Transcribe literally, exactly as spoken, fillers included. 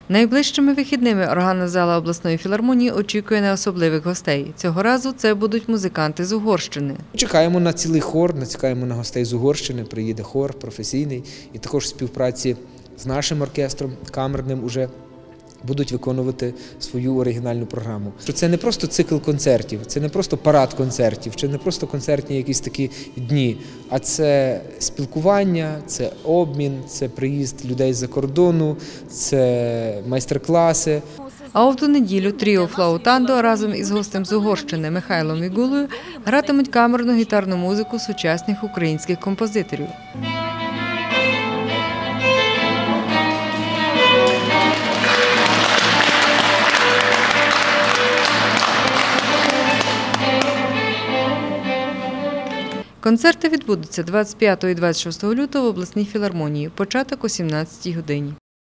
Найближчими вихідними органна зала обласної філармонії очікує на особливих гостей. Цього разу це будуть музиканти з Угорщини. Чекаємо на цілий хор, чекаємо на гостей з Угорщини, приїде хор професійний і також в співпраці з нашим оркестром, камерним, уже будуть виконувати свою оригінальну програму. Це не просто цикл концертів, це не просто парад концертів, чи не просто концертні якісь такі дні, а це спілкування, це обмін, це приїзд людей з-за кордону, це майстер-класи. А от у неділю тріо «Флаутандо» разом із гостем з Угорщини Михайлом Вігулою гратимуть камерну гітарну музику сучасних українських композиторів. Концерти відбудуться двадцять п'ятого і двадцять шостого лютого в обласній філармонії, початок о сімнадцятій годині.